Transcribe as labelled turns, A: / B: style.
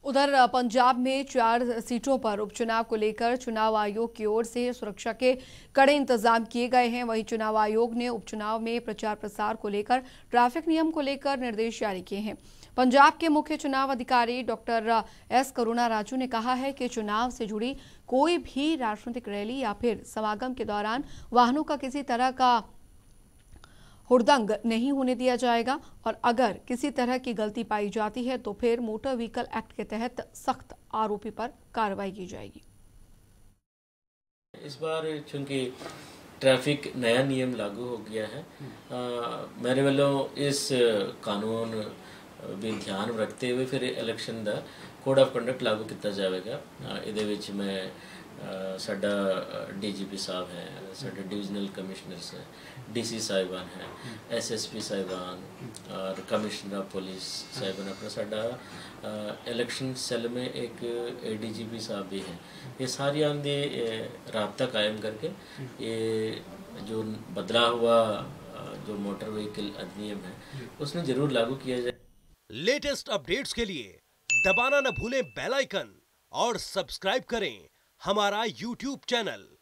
A: उधर पंजाब में 4 सीटों पर उपचुनाव को लेकर चुनाव आयोग की ओर से सुरक्षा के कड़े इंतजाम किए गए हैं। वहीं चुनाव आयोग ने उपचुनाव में प्रचार प्रसार को लेकर ट्रैफिक नियम को लेकर निर्देश जारी किए हैं। पंजाब के मुख्य चुनाव अधिकारी डॉक्टर एस करुणा राजू ने कहा है कि चुनाव से जुड़ी कोई भी राजनीतिक रैली या फिर समागम के दौरान वाहनों का किसी तरह का हुड़दंग नहीं होने दिया जाएगा और अगर किसी तरह की गलती पाई जाती है तो फिर मोटर व्हीकल एक्ट के तहत सख्त आरोपी पर कार्रवाई की जाएगी।
B: इस बार चूंकि ट्रैफिक नया नियम लागू हो गया है, मेरे वालों इस कानून भी ध्यान रखते हुए फिर इलेक्शन का कोड ऑफ कंडक्ट लागू किया जाएगा। इहदे विच मैं साडा DGP साहब हैं, साडे डिविजनल कमिश्नर्स हैं, DC साहिबान हैं, SSP साहिबान और कमिश्नर ऑफ पुलिस साहिबान, अपना साडा इलेक्शन सेल में एक ADGP साहब भी हैं। ये सारी आंदे राब्ता कायम करके ये जो बदला हुआ जो मोटर व्हीकल अधिनियम है उसने जरूर लागू किया जाए।
C: लेटेस्ट अपडेट्स के लिए दबाना न भूलें बेल आइकन और सब्सक्राइब करें हमारा YouTube चैनल।